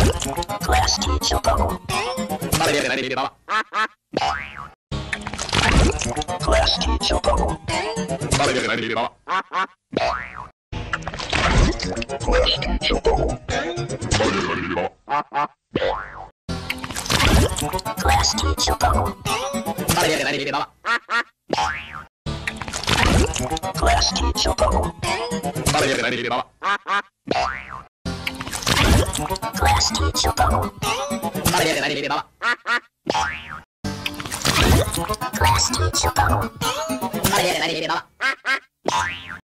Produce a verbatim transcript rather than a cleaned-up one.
Class teacher bubble. Class teacher bubble. Class teacher bubble. Class teacher bubble. Class teacher bubble. Class teacher bubble. Class teacher bubble. Class teacher bubble.